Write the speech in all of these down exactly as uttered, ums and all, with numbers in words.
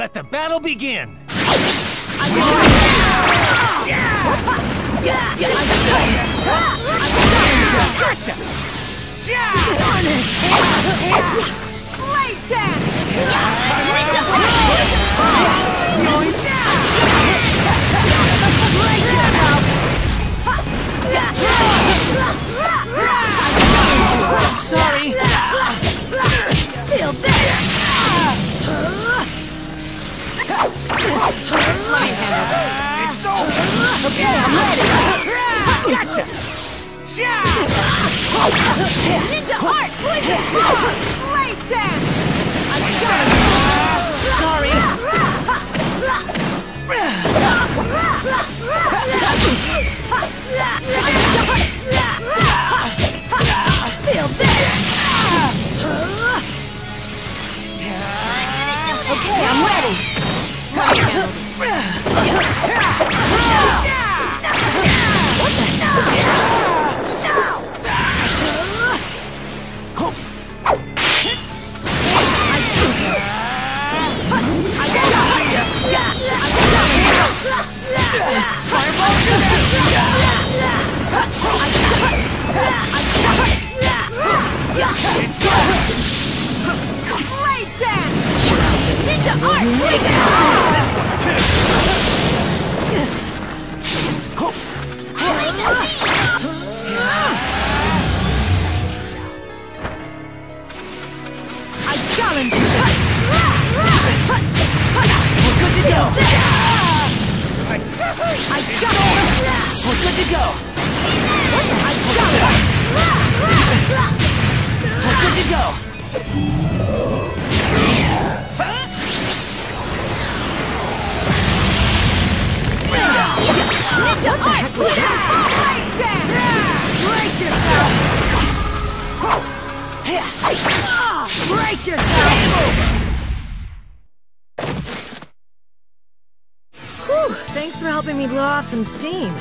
Let the battle begin! Gotcha! Darn it! Late dance! Sorry! Feel this! Let me handle this. It's over! Okay, I'm ready! Gotcha! Ninja Art! Poison Star! Late dance! I'm sorry! Sorry! Feel this! Okay, I'm ready! Let me handle this. What the hell? Great dance! Ninja Art! Take it! I challenge you! We're good to go! I challenge you! We're good to go! I challenge you! We're good to go! Ninja Art! Great dance! Brace yourself! Brace yourself! Whew, thanks for helping me blow off some steam.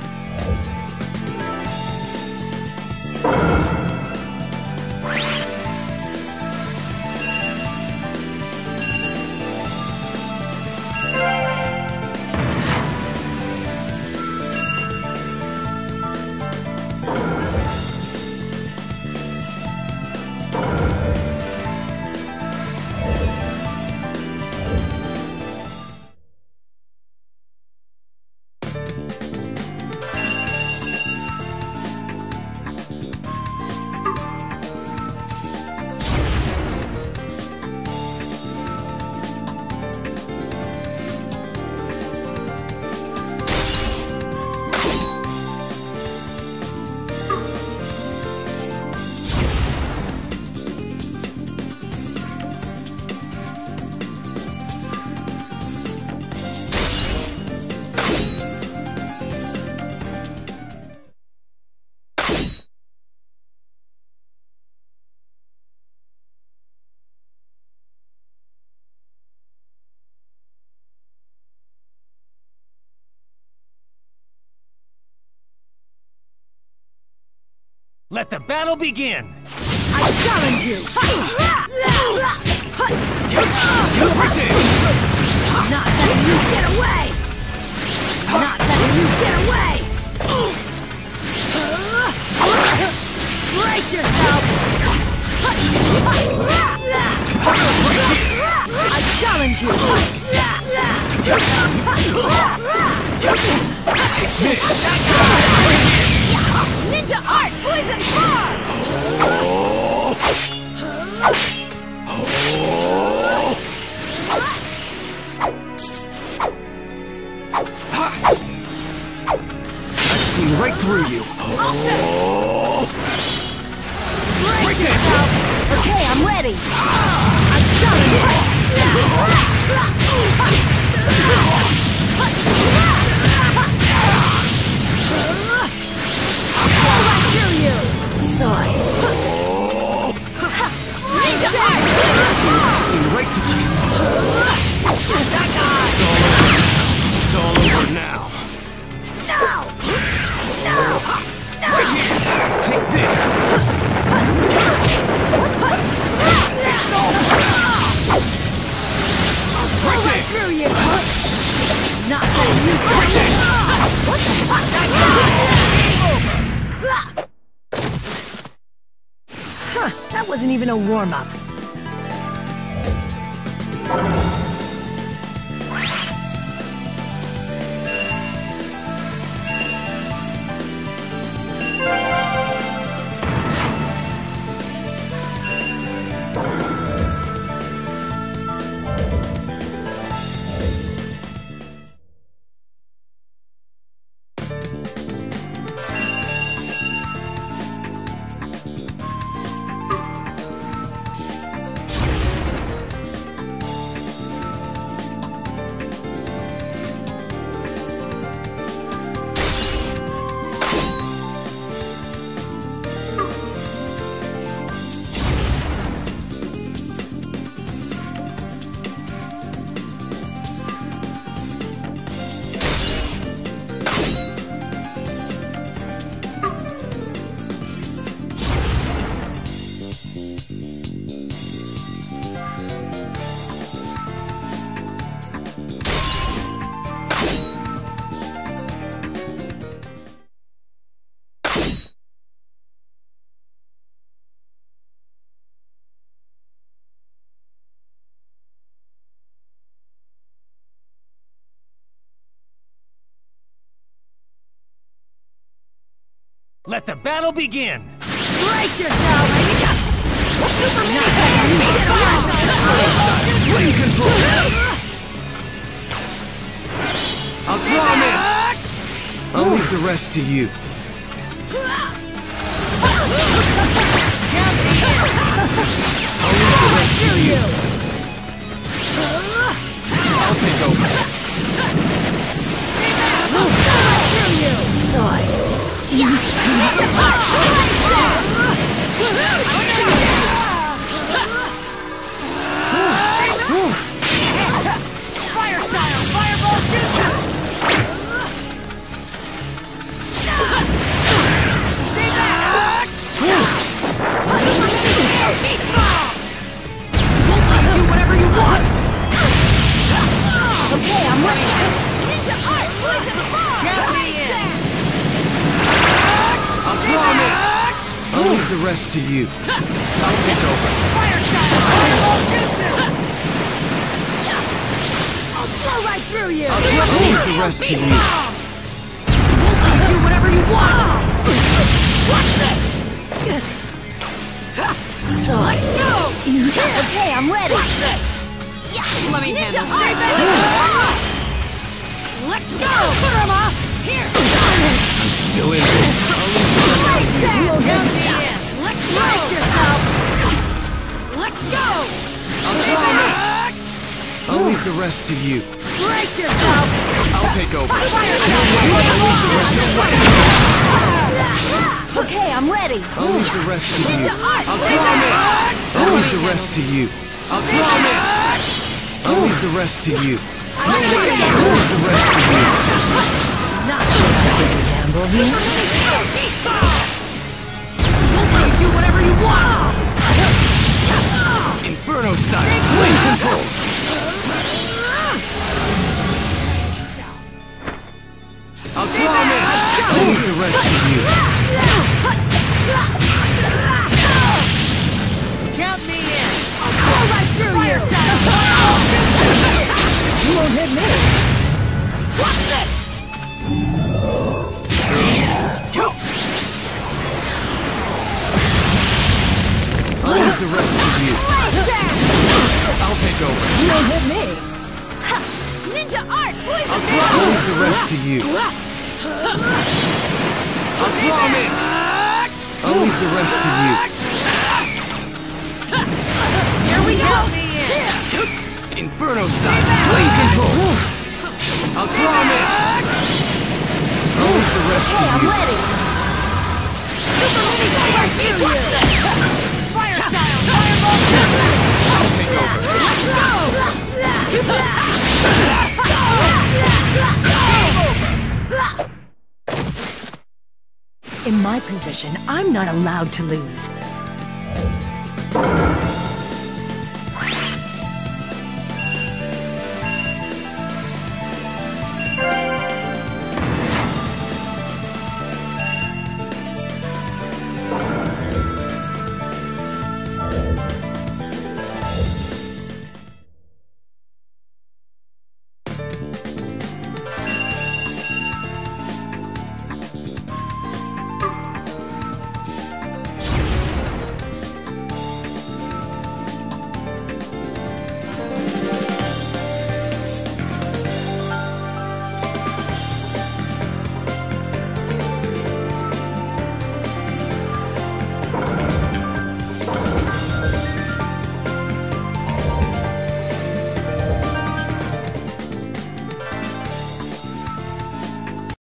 Let the battle begin! I challenge you! Not letting you get away! Not letting you get away! Brace yourself! I challenge you! Take this! Ninja Art! Poison Frog! I've seen right through you! Brace yourself! Okay, I'm ready! I'm challenging you! Sorry. Ninja Art! I've seen right through you! It's all over now! No! No! No! Take this! Right there! Huh, that wasn't even a warm-up. Let the battle begin! Brace yourself! Super Flame control! I'll draw him in! I'll leave the rest to you. I'll leave the rest to you. I'll take over. Side. Used to Fire style! Fireball jutsu! Stay back! Beast ball! Won't let you do whatever you want! Okay, I'm ready! Ninja art! Poison ball! Count me in! I'll draw him in! I'll leave the rest to you. I'll take over. Fire style! Fireball jutsu! I'll blow right through you! I'll draw- I'll leave the rest to you. Won't let you do whatever you want! Watch this! Side. Let's go! Okay, I'm ready! Watch this! Let me handle this! Let's go! Kurama! Here! I'm still in this. I'll leave the rest to you. Count me in! Let's brace yourself! Let's go! I'll draw him in. I'll leave the rest to you. Brace yourself! I'll take over. Okay, I'm ready! I'll leave the rest to you. Ninja art! I'll draw him in. I'll leave the rest to you. I'll draw him in. I'll leave the rest to you. I'll leave the rest to you. Not sure I can handle you. Won't let you do whatever you want. Inferno style. Flame control. I'll draw him in. I'll leave the rest to you. Count me in! I'll go right through you! You won't hit me! Watch this! I'll leave the rest to you. I'll take over. You won't hit me! Ninja art! Poison I'll draw. I'll leave the rest to you. I'll draw him in. I'll leave the rest to you. Here we go! Inferno style. Flame control. I'll draw him in. I'll leave the rest to Okay, I'm you. ready! Super mini right through you! Fire style! Fireball! I'll take over. Let's go! In my position, I'm not allowed to lose.